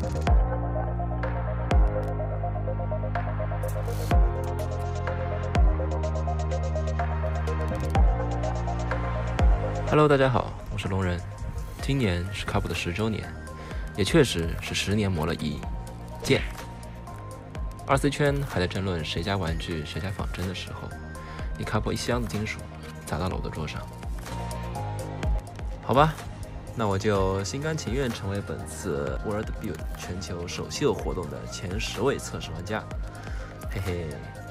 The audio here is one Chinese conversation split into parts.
Hello， 大家好，我是龙人。今年是 Capo 的10周年，也确实是10年磨了一剑。2C 圈还在争论谁家玩具谁家仿真的时候，你 Capo 一箱子金属砸到了我的桌上。好吧，那我就心甘情愿成为本次 World Build 全球首秀活动的前10位测试玩家。嘿嘿。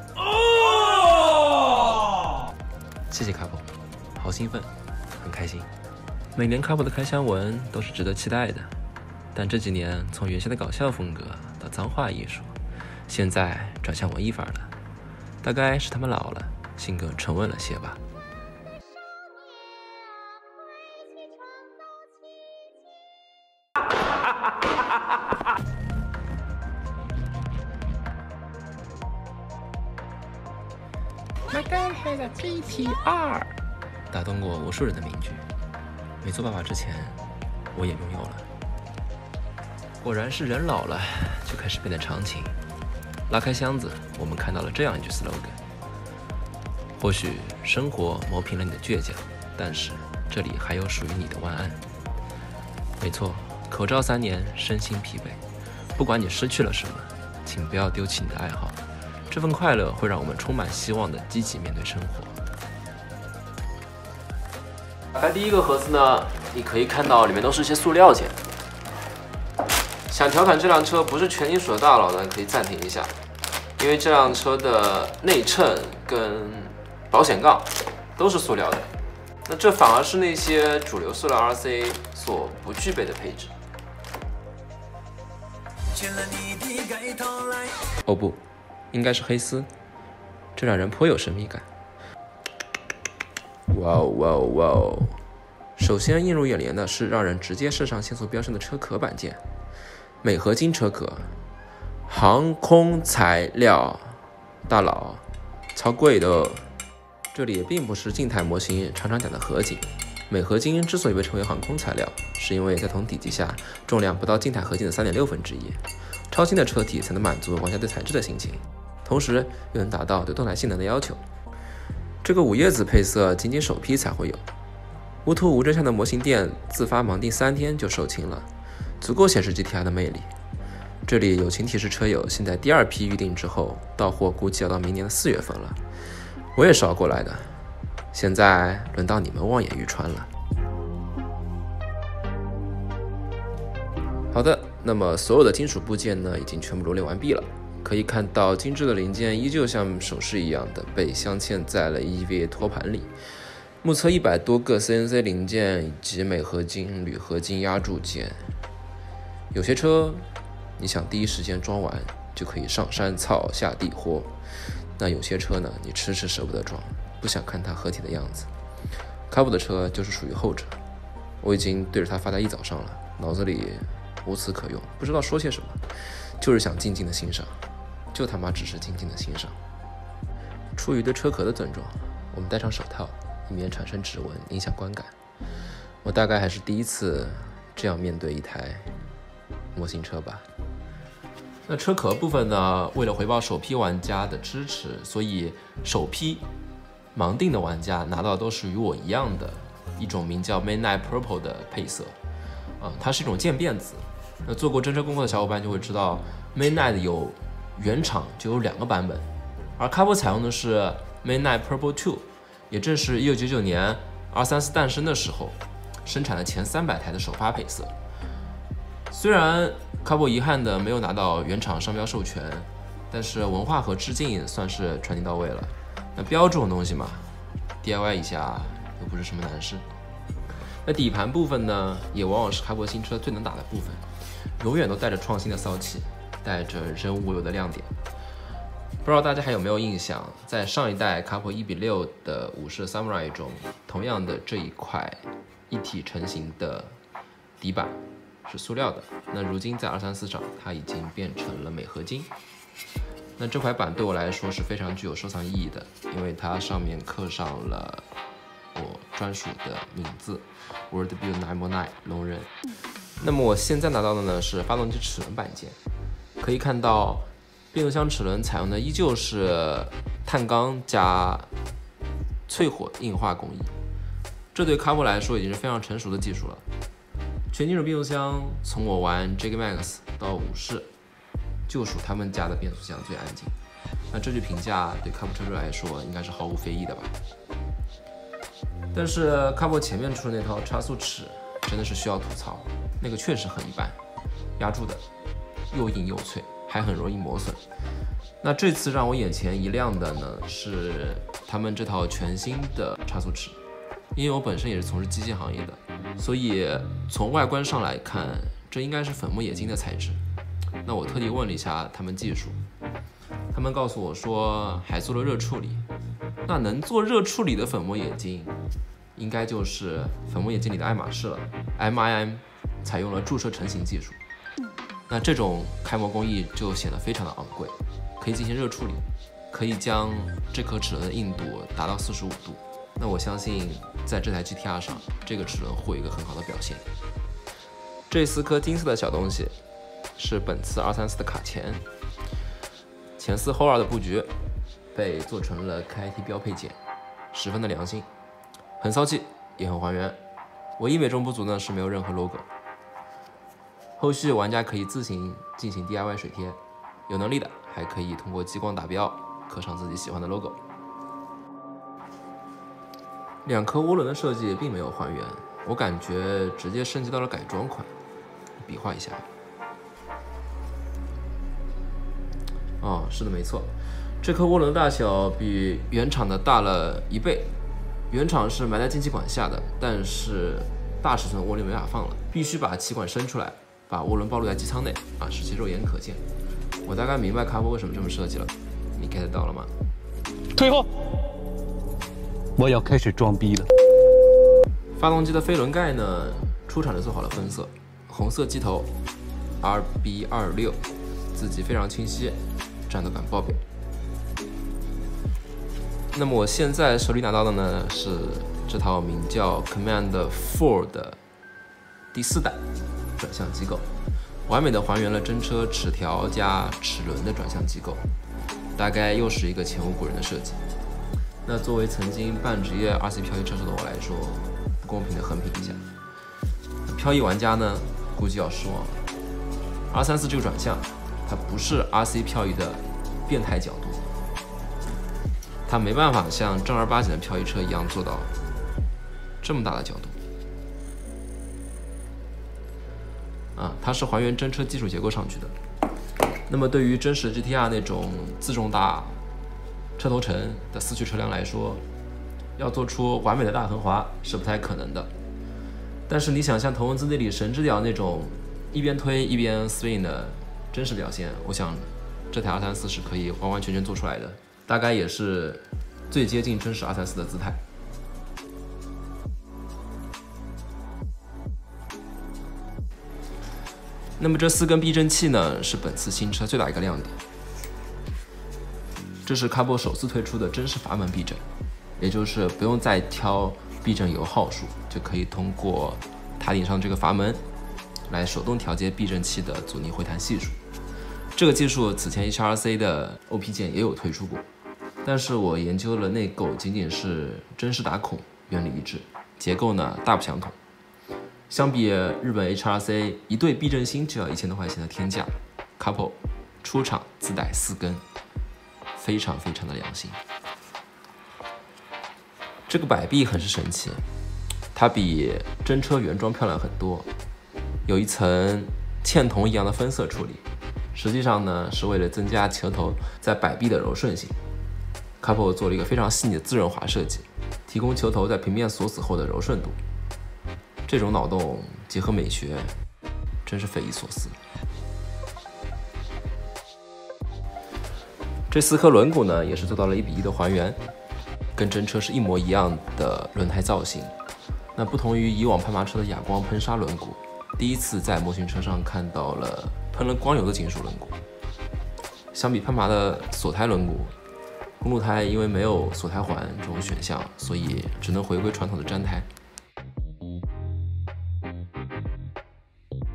谢谢 Capo， 好兴奋。很开心，每年 Capo 的开箱文都是值得期待的，但这几年从原先的搞笑风格到脏话艺术，现在转向文艺范了，大概是他们老了，性格沉稳了些吧。My God has a GTR。打动过无数人的名句，没做爸爸之前，我也拥有了。果然是人老了，就开始变得长情。拉开箱子，我们看到了这样一句 slogan： 或许生活磨平了你的倔强，但是这里还有属于你的晚安。没错，口罩3年，身心疲惫。不管你失去了什么，请不要丢弃你的爱好。这份快乐会让我们充满希望的积极面对生活。打开第一个盒子呢，你可以看到里面都是一些塑料件。想调侃这辆车不是全金属的大佬呢，可以暂停一下，因为这辆车的内衬跟保险杠都是塑料的，那这反而是那些主流塑料 RC 所不具备的配置。哦不，应该是黑丝，这让人颇有神秘感。哇哦哇哦哇哦！首先映入眼帘的是让人直接射上限速标称的车壳板件，镁合金车壳，航空材料，大佬，超贵的哦。这里也并不是静态模型常常讲的合金，镁合金之所以被称为航空材料，是因为在同体积下重量不到静态合金的3.6%，超轻的车体才能满足玩家对材质的心情，同时又能达到对动态性能的要求。这个5叶子配色仅仅首批才会有，无图无真相的模型店自发盲定3天就售罄了，足够显示 GTR 的魅力。这里友情提示车友，现在第2批预定之后，到货估计要到明年的4月份了。我也是熬过来的，现在轮到你们望眼欲穿了。好的，那么所有的金属部件呢，已经全部罗列完毕了。可以看到精致的零件依旧像首饰一样的被镶嵌在了 EVA 托盘里，目测100多个 CNC 零件以及镁合金、铝合金压铸件。有些车你想第一时间装完就可以上山操下地豁，那有些车呢，你迟迟舍不得装，不想看它合体的样子。Capo 的车就是属于后者，我已经对着它发呆1早上了，脑子里无词可用，不知道说些什么，就是想静静的欣赏。就他妈只是静静的欣赏。出于对车壳的尊重，我们戴上手套，以免产生指纹影响观感。我大概还是第一次这样面对一台模型车吧。那车壳部分呢，为了回报首批玩家的支持，所以首批盲定的玩家拿到都是与我一样的一种名叫 Midnight Purple 的配色，它是一种渐变紫。那做过真车功课的小伙伴就会知道 Midnight 有原厂就有2个版本，而 Capo 采用的是 Midnight Purple 2， 也正是1999年 R34 诞生的时候生产了前300台的首发配色。虽然 Capo 遗憾的没有拿到原厂商标授权，但是文化和致敬算是传递到位了。那标这种东西嘛 ，DIY 一下又不是什么难事。那底盘部分呢，也往往是 Capo 新车最能打的部分，永远都带着创新的骚气，带着人无有的亮点。不知道大家还有没有印象，在上一代 Capo 1:6的武士 Samurai 中，同样的这一块一体成型的底板是塑料的，那如今在234上它已经变成了镁合金。那这块板对我来说是非常具有收藏意义的，因为它上面刻上了我专属的名字 World Build 9x9 龙人。 那么我现在拿到的呢是发动机齿轮板件，可以看到变速箱齿轮采用的依旧是碳钢加淬火硬化工艺，这对卡博来说已经是非常成熟的技术了。全金属变速箱从我玩 JG Max 到武士，就属他们家的变速箱最安静。那这句评价对卡博车主来说应该是毫无非议的吧？但是卡博前面出的那套差速齿真的是需要吐槽，那个确实很一般，压住的又硬又脆，还很容易磨损。那这次让我眼前一亮的呢是他们这套全新的差速齿，因为我本身也是从事机械行业的，所以从外观上来看，这应该是粉末冶金的材质。那我特地问了一下他们技术，他们告诉我说还做了热处理。那能做热处理的粉末冶金，应该就是粉末冶金里的爱马仕了。MIM 采用了注射成型技术，那这种开模工艺就显得非常的昂贵，可以进行热处理，可以将这颗齿轮的硬度达到45度。那我相信在这台 GTR 上，这个齿轮会有一个很好的表现。这4颗金色的小东西是本次234的卡钳，前4后2的布局被做成了 KIT 标配件，十分的良心，很骚气，也很还原。唯一美中不足呢是没有任何 logo。后续玩家可以自行进行 DIY 水贴，有能力的还可以通过激光打标刻上自己喜欢的 logo。2颗涡轮的设计并没有还原，我感觉直接升级到了改装款。比划一下。哦，是的，没错，这颗涡轮的大小比原厂的大了1倍。原厂是埋在进气管下的，但是大尺寸的涡轮没法放了，必须把气管伸出来，把涡轮暴露在机舱内啊，使其肉眼可见。我大概明白卡博为什么这么设计了，你 get 到了吗？ 退后！我要开始装逼了。 发动机的飞轮盖呢，出厂就做好了分色，红色机头 RB26， 字迹非常清晰，战斗感爆表。那么我现在手里拿到的呢是这套名叫 Command 4的第4代转向机构，完美的还原了真车齿条加齿轮的转向机构，大概又是一个前无古人的设计。那作为曾经半职业 RC 漂移车手的我来说，不公平的横评一下。漂移玩家呢，估计要失望了。234这个转向，它不是 RC 漂移的变态角度，它没办法像正儿八经的漂移车一样做到这么大的角度。它是还原真车基础结构上去的。那么对于真实 GTR 那种自重大、车头沉的四驱车辆来说，要做出完美的大横滑是不太可能的。但是你想像头文字 D 里神之鸟那种一边推一边 swing 的真实表现，我想这台234是可以完完全全做出来的，大概也是最接近真实234的姿态。那么这4根避震器呢，是本次新车最大一个亮点。这是卡博首次推出的真实阀门避震，也就是不用再挑避震油号数，就可以通过塔顶上这个阀门来手动调节避震器的阻尼回弹系数。这个技术此前 HRC 的 OP 键也有推出过，但是我研究了内构，仅仅是真实打孔，原理一致，结构呢大不相同。相比日本 HRC 一对避震芯就要1000多块钱的天价，卡博出厂自带4根，非常非常的良心。这个摆臂很是神奇，它比真车原装漂亮很多，有一层嵌铜一样的分色处理，实际上呢是为了增加球头在摆臂的柔顺性。卡博做了一个非常细腻的自润滑设计，提供球头在平面锁死后的柔顺度。这种脑洞结合美学，真是匪夷所思。这4颗轮毂呢，也是做到了1:1的还原，跟真车是一模一样的轮胎造型。那不同于以往攀麻车的哑光喷砂轮毂，第一次在模型车上看到了喷了光油的金属轮毂。相比攀麻的锁胎轮毂，公路胎因为没有锁胎环这种选项，所以只能回归传统的粘胎。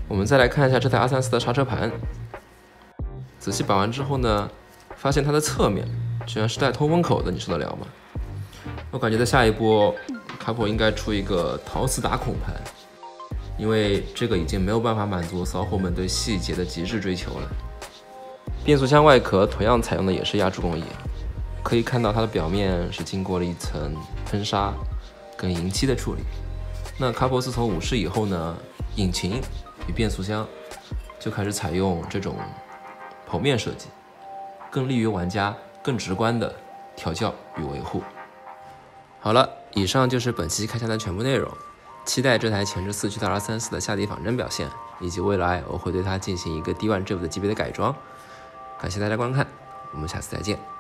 我们再来看一下这台234的刹车盘，仔细把玩之后呢，发现它的侧面居然是带通风口的，你受得了吗？我感觉在下一波，卡普应该出一个陶瓷打孔盘，因为这个已经没有办法满足骚货们对细节的极致追求了。变速箱外壳同样采用的也是压铸工艺，可以看到它的表面是经过了一层喷砂跟银漆的处理。那卡普自从5世以后呢，引擎与变速箱就开始采用这种剖面设计，更利于玩家更直观的调教与维护。好了，以上就是本期开箱的全部内容，期待这台前置4驱的234的下地仿真表现，以及未来我会对它进行一个D1 Drive 的级别的改装。感谢大家观看，我们下次再见。